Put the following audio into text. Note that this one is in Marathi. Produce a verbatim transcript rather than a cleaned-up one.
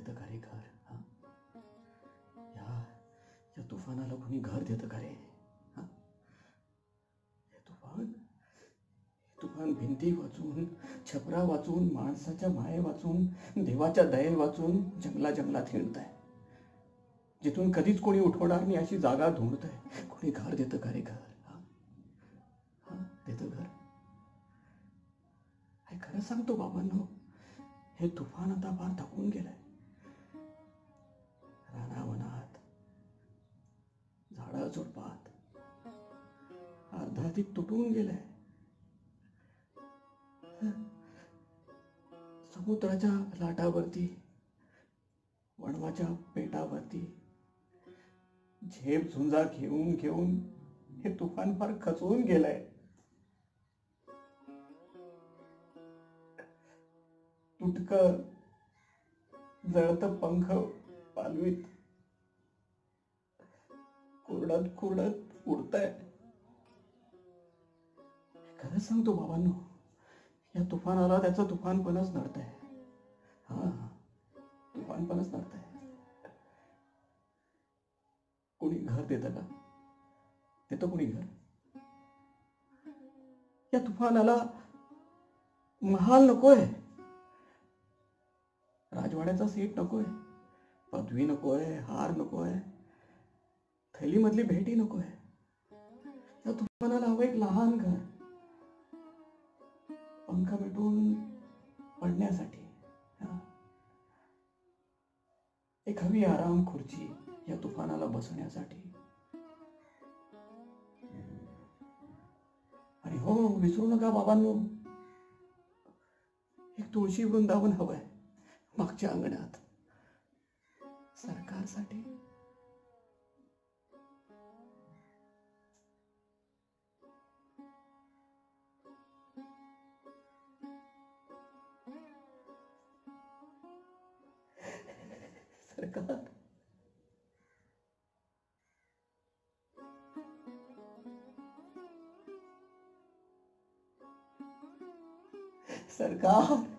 देतं का रे घर? हा? या या तुफानाला कोणी घर देतं का रे? हा? हे तुफान हे तुफान भिंती वाचून, छपरा वाचून, माणसाच्या माये वाचून, देवाच्या दये वाचून जंगला जंगलात हिंडत आहे. जिथून कधीच कोणी उठवणार नाही अशी जागा ढूंढत आहे. कोणी घर देतं का रे घर? हा? हा? देतं घर? हे खरं सांगतो बाबांनो, हे तुफान आता फार थकून गेलंय. रानावनात, झाडा झुडपात अर्धाधिक तुटून गेलंय. समुद्राच्या लाटावरती, वणवाच्या पेटावरती झेप झुंजा घेऊन घेऊन हे तुफान फार खचून गेलंय. तुटक जळत पंख पालवीत कुरडत कुरडत उडतंय. खरंच सांगतो बाबांनो, या तुफानाला त्याचं तुफानपणच नडतंय. हा तुफानपणच नडतंय. कोणी घर देतं का? देतं कोणी घर? या तुफानाला महाल नकोय, राजवाड्याचा सीट नकोय, पदवी नकोय, हार नकोय, थैलीमधली भेटी नकोय. या तुफानाला हवं एक लहान घर, पंख मिटून पडण्यासाठी. एक हवी आराम खुर्ची या तुफानाला बसण्यासाठी. आणि हो, विसरू नका बाबांनो, एक तुळशी वृंदावन हवंय मागच्या अंगणात सरकारसाठी. सरकार सरकार